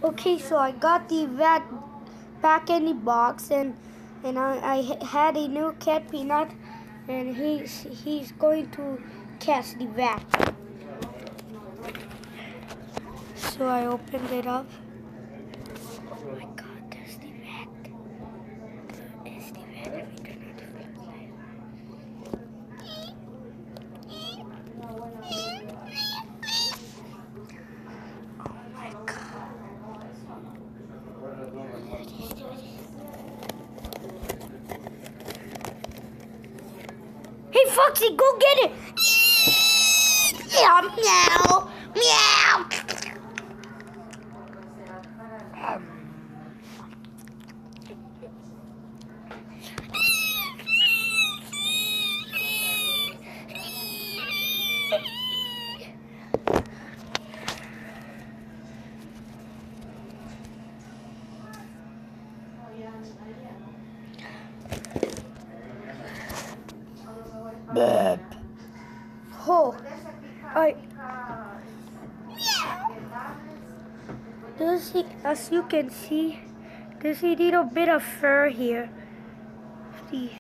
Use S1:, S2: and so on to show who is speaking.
S1: Okay, so I got the vat back in the box, and I had a new cat, Peanut, and he's going to catch the vat. So I opened it up. Oh my God, there's the vat. There's the vat. Let me turn on the flashlight. Oh my God. Hey Foxy, go get it! Meow, meow, meow. Burp. Oh, does he, as you can see, there's a little bit of fur here. See.